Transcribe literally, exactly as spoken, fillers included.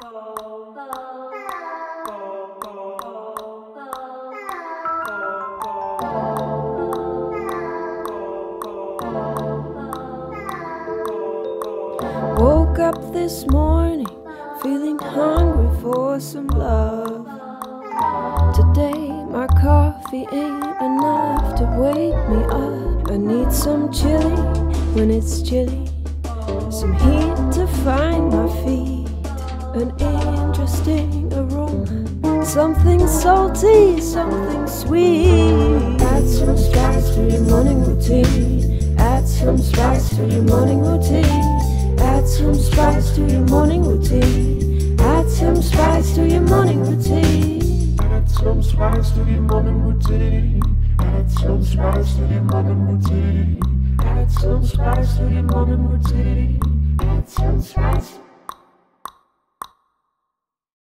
Woke up this morning feeling hungry for some love. Today my coffee ain't enough to wake me up. I need some chili when it's chilly, some heat to find my feet, an interesting aroma, something salty, something sweet. Add some spice to your morning routine. Add some spice to your morning routine. Add some spice to your morning routine. Add some spice to your morning routine. Add some spice to your morning routine. Add some spice to your morning routine. Add some spice to your morning routine. Add some spice.